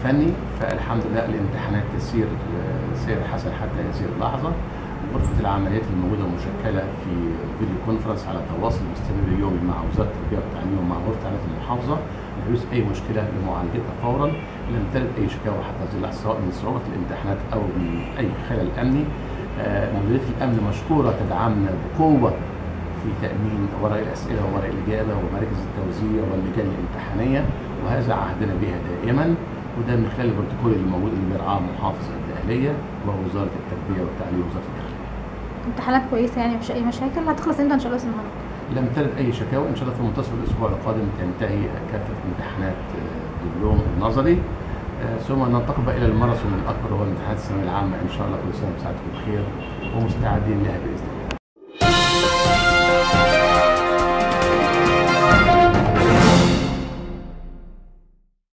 الفني. فالحمد لله الامتحانات تسير سير حسن حتى هذه اللحظه. غرفه العمليات الموجوده مشكله في فيديو كونفرنس على تواصل مستمر يومي مع وزاره التربيه والتعليم ومع غرفه عمليات المحافظه لحدوث اي مشكله لمعالجتها فورا. لم ترد اي شكاوى حتى هذه اللحظه سواء من صعوبه الامتحانات او من اي خلل امني. مديريه الامن مشكوره تدعمنا بقوه في تامين ورق الاسئله وورق الاجابه ومراكز التوزيع واللجان الامتحانيه، وهذا عهدنا بها دائما، وده من خلال البروتوكول الموجود اللي بيرعاه محافظ الدقهليه ووزاره التربيه والتعليم ووزاره الداخليه. امتحانات كويسه يعني مفيش اي مشاكل، هتخلص امتى ان شاء الله النهارده؟ لم ترد اي شكاوى، ان شاء الله في منتصف الاسبوع القادم تنتهي كافه امتحانات الدبلوم النظري، ثم ننتقل الى الماراثون الاكبر وهو امتحانات الثانويه العامه ان شاء الله. كل سنه وسعادتكم بخير ومستعدين لها باذن الله.